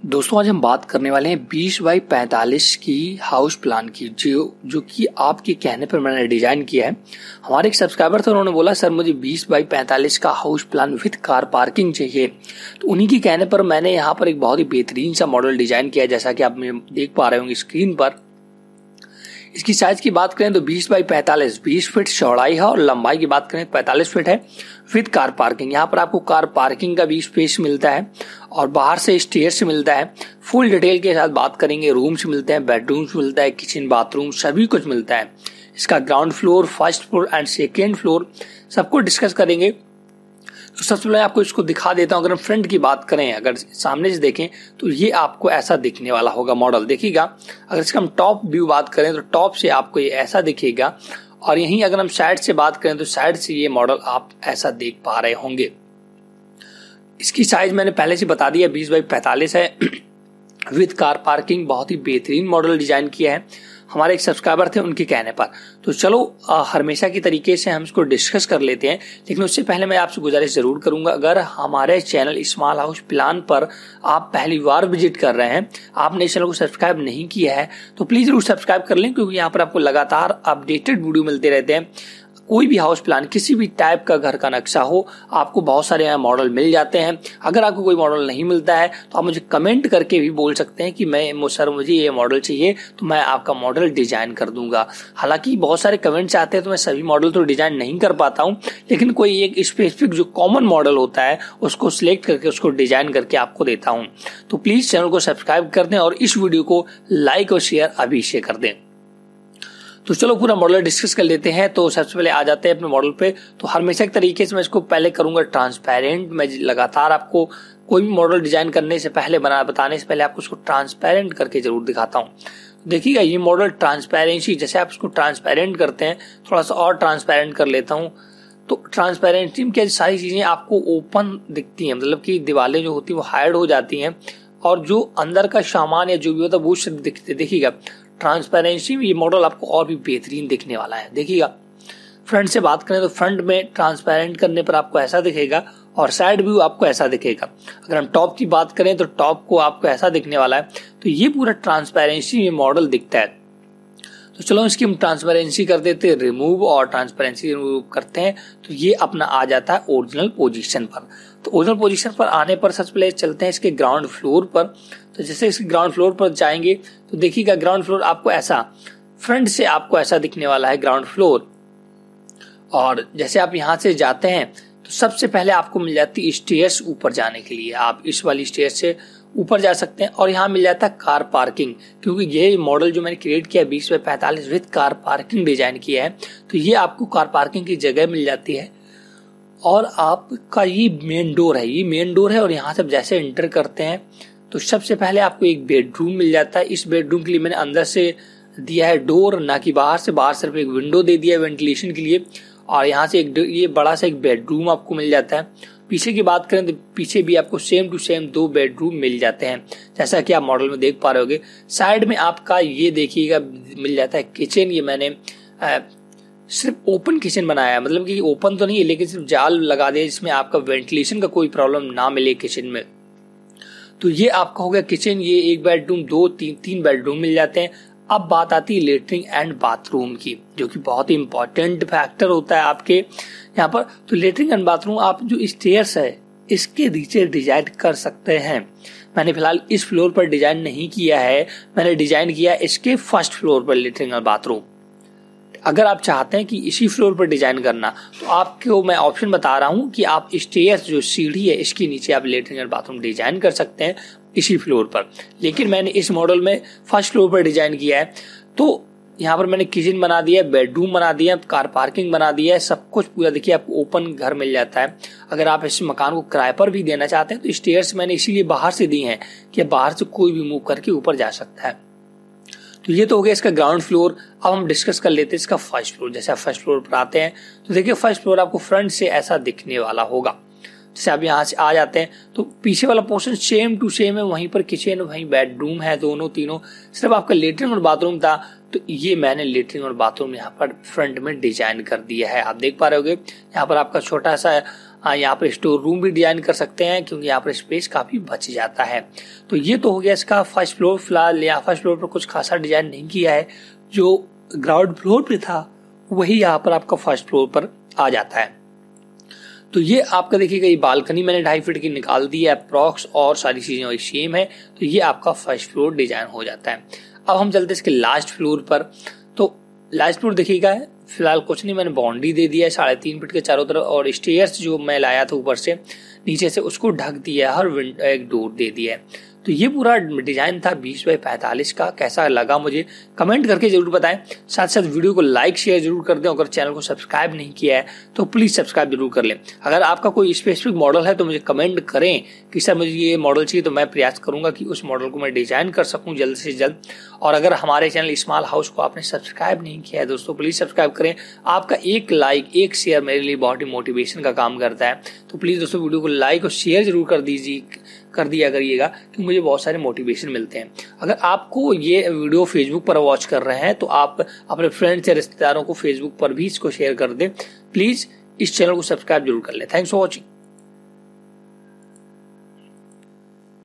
दोस्तों आज हम बात करने वाले हैं 20 बाई 45 की हाउस प्लान की जो कि आपके कहने पर मैंने डिजाइन किया है। हमारे एक सब्सक्राइबर थे, उन्होंने बोला सर मुझे 20 बाई 45 का house plan with car parking चाहिए। तो उन्हीं के कहने पर मैंने यहाँ पर एक बहुत ही बेहतरीन सा मॉडल डिजाइन किया है, जैसा कि आप देख पा रहे होंगे स्क्रीन पर। इसकी साइज की बात करें तो 20 बाई 45 20 फीट चौड़ाई है और लंबाई की बात करें 45 फीट है विद कार पार्किंग। यहाँ पर आपको कार पार्किंग का भी स्पेस मिलता है और बाहर से स्टेयर्स मिलता है। फुल डिटेल के साथ बात करेंगे, रूम्स मिलते हैं, बेडरूम्स मिलता है, किचन बाथरूम सभी कुछ मिलता है। इसका ground floor, first floor and second floor सबको डिस्कस करेंगे। तो सबसे पहले आपको इसको दिखा देता हूँ। अगर हम फ्रंट की बात करें, अगर सामने से देखें तो ये आपको ऐसा दिखने वाला होगा मॉडल, देखिएगा। अगर इसका हम टॉप व्यू बात करें तो टॉप से आपको ये ऐसा दिखेगा और यहीं अगर हम साइड से बात करें तो साइड से ये मॉडल आप ऐसा देख पा रहे होंगे। इसकी साइज मैंने पहले से बता दिया 20 बाई 45 है विद कार पार्किंग। बहुत ही बेहतरीन मॉडल डिजाइन किया है हमारे एक सब्सक्राइबर थे, उनके कहने पर। तो चलो हमेशा की तरीके से हम इसको डिस्कस कर लेते हैं, लेकिन उससे पहले मैं आपसे गुजारिश जरूर करूंगा, अगर हमारे चैनल स्मॉल हाउस प्लान पर आप पहली बार विजिट कर रहे हैं, आपने इस चैनल को सब्सक्राइब नहीं किया है तो प्लीज जरूर सब्सक्राइब कर लें, क्योंकि यहाँ पर आपको लगातार अपडेटेड वीडियो मिलते रहते हैं। कोई भी हाउस प्लान, किसी भी टाइप का घर का नक्शा हो, आपको बहुत सारे यहाँ मॉडल मिल जाते हैं। अगर आपको कोई मॉडल नहीं मिलता है तो आप मुझे कमेंट करके भी बोल सकते हैं कि सर मुझे ये मॉडल चाहिए, तो मैं आपका मॉडल डिजाइन कर दूंगा। हालांकि बहुत सारे कमेंट्स आते हैं तो मैं सभी मॉडल तो डिजाइन नहीं कर पाता हूँ, लेकिन कोई एक स्पेसिफिक जो कॉमन मॉडल होता है उसको सिलेक्ट करके उसको डिजाइन करके आपको देता हूँ। तो प्लीज चैनल को सब्सक्राइब कर दें और इस वीडियो को लाइक और शेयर अभी से कर दें। तो चलो पूरा मॉडल डिस्कस कर लेते हैं। तो सबसे पहले आ जाते हैं अपने मॉडल पे। तो हमेशा के तरीके से मैं इसको पहले करूंगा ट्रांसपेरेंट। मैं लगातार आपको कोई भी मॉडल डिजाइन करने से पहले बताने से पहले आपको उसको ट्रांसपेरेंट करके जरूर दिखाता हूँ। देखिएगा ये मॉडल ट्रांसपेरेंसी, जैसे आप इसको ट्रांसपेरेंट करते हैं, थोड़ा सा और ट्रांसपेरेंट कर लेता हूँ। तो ट्रांसपेरेंसी में क्या सारी चीजें आपको ओपन दिखती हैं, मतलब कि दीवारें जो होती है वो हाइड हो जाती हैं और जो अंदर का सामान या जो भी होता है वो सिर्फ दिखते। देखिएगा ट्रांसपेरेंसी में ये मॉडल आपको और भी बेहतरीन दिखने वाला है। देखिएगा फ्रंट से बात करें तो फ्रंट में ट्रांसपेरेंट करने पर आपको ऐसा दिखेगा और साइड व्यू आपको ऐसा दिखेगा। अगर हम टॉप की बात करें तो टॉप को आपको ऐसा दिखने वाला है। तो ये पूरा ट्रांसपेरेंसी में मॉडल दिखता है। तो चलो इसकी हम ट्रांसपेरेंसी कर देते हैं रिमूव, और ट्रांसपेरेंसी रिमूव करते हैं तो ये अपना आ जाता है ओरिजिनल पोजीशन पर। तो ओरिजिनल पोजीशन पर आने पर सबसे पहले चलते हैं इसके ग्राउंड फ्लोर पर। तो जैसे इसके ग्राउंड फ्लोर पर जाएंगे तो देखिएगा ग्राउंड फ्लोर आपको ऐसा फ्रंट से आपको ऐसा दिखने वाला है ग्राउंड फ्लोर। और जैसे आप यहाँ से जाते हैं तो सबसे पहले आपको मिल जाती है स्टेयर्स ऊपर जाने के लिए। आप इस वाली स्टेयर से ऊपर जा सकते हैं और यहाँ मिल जाता है कार पार्किंग, क्योंकि ये मॉडल जो मैंने क्रिएट किया 20 by 45 with car parking design किया है। तो ये आपको कार पार्किंग की जगह मिल जाती है और आपका ये मेन डोर है, ये मेन डोर है। और यहाँ से जैसे एंटर करते हैं तो सबसे पहले आपको एक बेडरूम मिल जाता है। इस बेडरूम के लिए मैंने अंदर से दिया है डोर, ना कि बाहर से। बाहर सिर्फ एक विंडो दे दिया है वेंटिलेशन के लिए। और यहाँ से एक ये बड़ा सा एक बेडरूम आपको मिल जाता है। पीछे की बात करें तो पीछे भी आपको सेम टू सेम 2 बेडरूम मिल जाते हैं, जैसा कि आप मॉडल में देख पा रहे होगे। साइड में आपका ये देखिएगा मिल जाता है किचन। ये मैंने सिर्फ ओपन किचन बनाया है, मतलब कि ओपन तो नहीं है लेकिन सिर्फ जाल लगा दिया जिसमें आपका वेंटिलेशन का कोई प्रॉब्लम ना मिले किचन में। तो ये आपका हो गया किचन। ये एक बेडरूम, 2-3 बेडरूम मिल जाते हैं। अब बात आती है लेटरिन एंड बाथरूम की, जो कि बहुत ही इंपॉर्टेंट फैक्टर होता है आपके यहाँ पर। तो लेटरिन एंड बाथरूम आप जो स्टेयर्स है इसके नीचे डिजाइन कर सकते हैं। मैंने फिलहाल इस फ्लोर पर डिजाइन नहीं किया है, मैंने डिजाइन किया इसके फर्स्ट फ्लोर पर लेटरिन और बाथरूम। अगर आप चाहते हैं कि इसी फ्लोर पर डिजाइन करना तो आपको मैं ऑप्शन बता रहा हूं कि आप स्टेयर्स जो सीढ़ी है इसके नीचे आप लेटरिन और बाथरूम डिजाइन कर सकते हैं इसी फ्लोर पर। लेकिन मैंने इस मॉडल में फर्स्ट फ्लोर पर डिजाइन किया है। तो यहाँ पर मैंने किचन बना दिया है, बेडरूम बना दिया है, कार पार्किंग बना दिया है, सब कुछ पूरा। देखिए आपको ओपन घर मिल जाता है। अगर आप इस मकान को किराए पर भी देना चाहते हैं तो स्टेयर्स मैंने इसीलिए बाहर से दी हैं कि बाहर से कोई भी मूव करके ऊपर जा सकता है। तो ये तो हो गया इसका ग्राउंड फ्लोर। अब हम डिस्कस कर लेते हैं इसका फर्स्ट फ्लोर। जैसे आप फर्स्ट फ्लोर पर आते हैं तो देखिए फर्स्ट फ्लोर आपको फ्रंट से ऐसा दिखने वाला होगा। जैसे आप यहाँ से आ जाते हैं तो पीछे वाला पोर्शन सेम टू सेम है, वहीं पर किचन, वहीं बेडरूम है, दोनों तीनों। सिर्फ आपका लेटरिन और बाथरूम था तो ये मैंने लेटरिन और बाथरूम यहाँ पर फ्रंट में डिजाइन कर दिया है। आप देख पा रहे होगे यहाँ पर आपका छोटा सा हाँ, यहाँ पर स्टोर रूम भी डिजाइन कर सकते हैं क्योंकि यहाँ पर स्पेस काफी बच जाता है। तो ये तो हो गया इसका फर्स्ट फ्लोर। फिलहाल यहाँ फर्स्ट फ्लोर पर कुछ खासा डिजाइन नहीं किया है, जो ग्राउंड फ्लोर पे था वही यहाँ पर आपका फर्स्ट फ्लोर पर आ जाता है। तो ये आपका देखिएगा, ये बालकनी मैंने 2.5 फीट की निकाल दी है अप्रॉक्स, और सारी चीजें वही सेम है। तो ये आपका फर्स्ट फ्लोर डिजाइन हो जाता है। अब हम चलते हैं इसके लास्ट फ्लोर पर। तो लास्ट फ्लोर देखिएगा, फिलहाल कुछ नहीं, मैंने बाउंड्री दे दिया है 3.5 फीट के चारों तरफ, और स्टेयर्स जो मैं लाया था ऊपर से नीचे से उसको ढक दिया है, हर एक डोर दे दिया है। तो ये पूरा डिजाइन था 20 बाई 45 का। कैसा लगा मुझे कमेंट करके जरूर बताएं। साथ साथ वीडियो को लाइक शेयर जरूर कर दें। अगर चैनल को सब्सक्राइब नहीं किया है तो प्लीज सब्सक्राइब जरूर कर लें। अगर आपका कोई स्पेसिफिक मॉडल है तो मुझे कमेंट करें कि सर मुझे ये मॉडल चाहिए, तो मैं प्रयास करूंगा कि उस मॉडल को मैं डिजाइन कर सकूं जल्द से जल्द। और अगर हमारे चैनल स्मॉल हाउस को आपने सब्सक्राइब नहीं किया है दोस्तों, प्लीज सब्सक्राइब करें। आपका एक लाइक एक शेयर मेरे लिए बहुत ही मोटिवेशन का काम करता है। तो प्लीज दोस्तों वीडियो को लाइक और शेयर जरूर कर दिया करिएगा, क्योंकि मुझे बहुत सारे मोटिवेशन मिलते हैं। अगर आपको ये वीडियो फेसबुक पर वॉच कर रहे हैं तो आप अपने फ्रेंड्स या रिश्तेदारों को फेसबुक पर भी इसको शेयर कर दें। प्लीज इस चैनल को सब्सक्राइब जरूर कर लें। Thanks for watching.